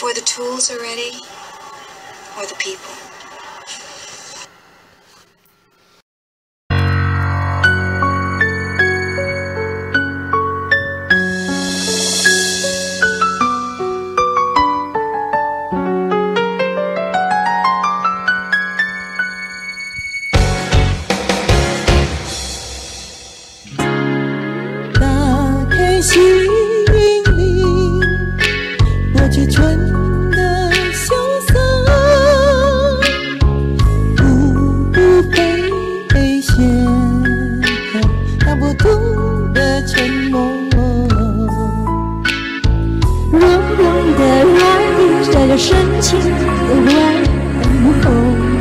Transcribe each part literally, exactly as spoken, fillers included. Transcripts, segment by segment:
before the tools are ready, or the people. 心里我却纯的潇洒，不被嫌，那不同的沉默， 融融的爱带着深情的问候，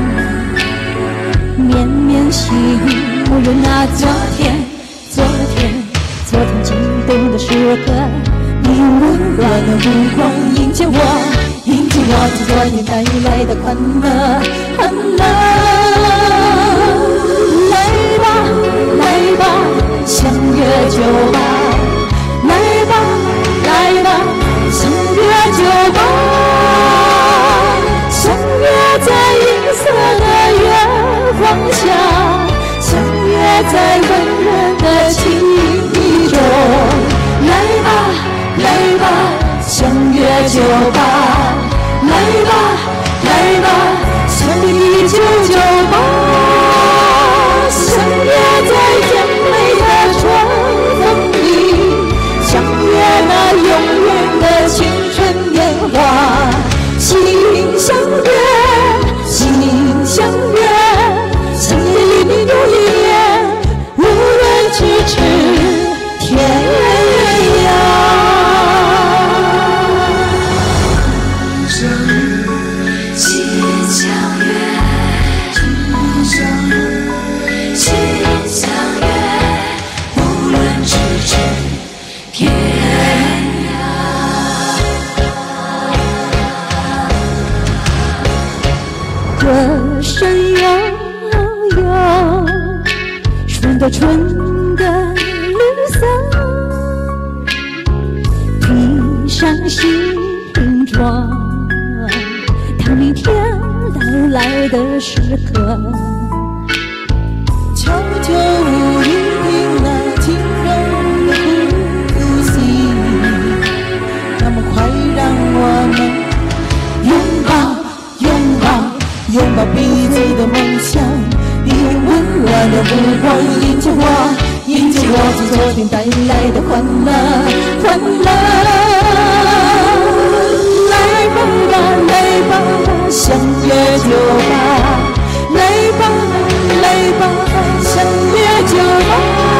绵绵细雨无人那昨天，昨天，昨天激动的时刻，你用温暖的目光迎接我，迎接我从昨天带来的快乐，快乐。来吧，来吧，相约酒吧，来吧，来吧，相约酒吧，相约在银色的月光下，相约在温热的情意中。来吧，来吧，相约酒吧，来吧，来吧，相约一九九八，相约在甜美的春风里，相约那永远的青春年华，心相约，心相约，相约一年又一年，无论咫尺天涯。相约，心相约，相约，心相约，无论咫尺天涯。歌声悠悠，春的春的绿色，披上新装，当明天到来的时刻， 悄悄聆听那轻柔的呼吸，那么快让我们拥抱，拥抱，拥抱彼此的梦想，你用温暖的目光迎接我，迎接我从昨天带来的欢乐，欢乐。来吧，来吧，相约酒吧，来吧，来吧，相约酒吧，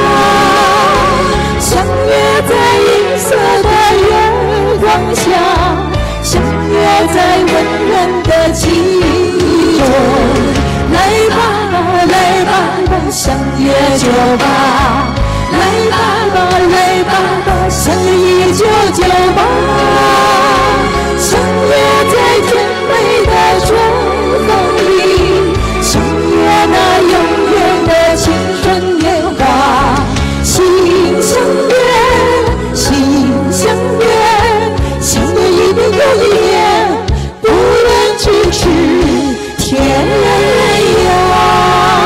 相约在银色的月光下，相约在温润的情意中。来吧，来吧，相约酒吧，来吧，来吧，相约一九九八，相约在甜美的春风里，相约那永远的青春年华，心相约，心相约，相约一年又一年，不论咫尺天涯。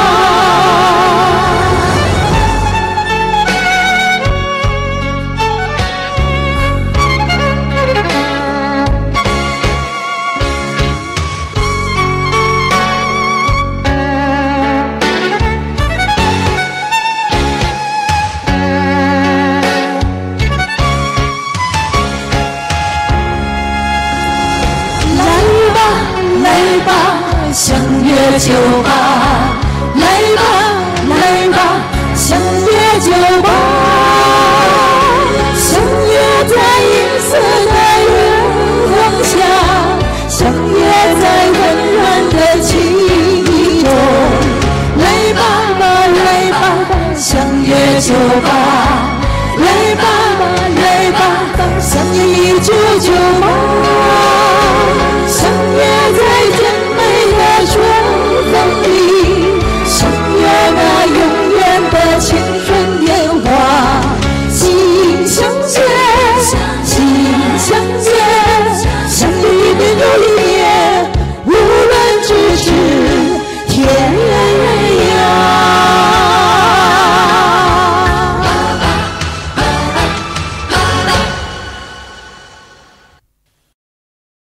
相约酒吧，来吧，来吧，相约酒吧，相约在银色的月光下，相约在温暖的情意中。来吧，来吧，相约酒吧。